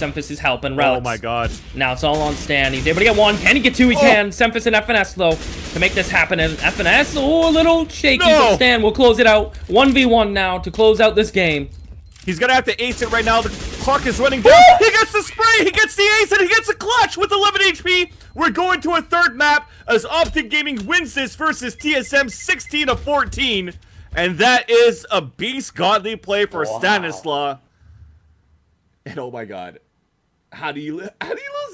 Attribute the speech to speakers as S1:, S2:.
S1: Semphis is helping. Relics.
S2: Oh my god.
S1: Now it's all on Stan. He's able to get one. Can he get two? He can. Semphis and FNS, though, to make this happen. And FNS, oh, a little shaky, but Stan will close it out. 1v1 now to close out this game.
S2: He's gonna have to ace it right now. The clock is running down. He gets the spray, he gets the ace, and he gets a clutch with 11 HP. We're going to a third map as Optic Gaming wins this versus TSM 16-14. And that is a beast godly play for Stanislaw. And oh my god. How do you lose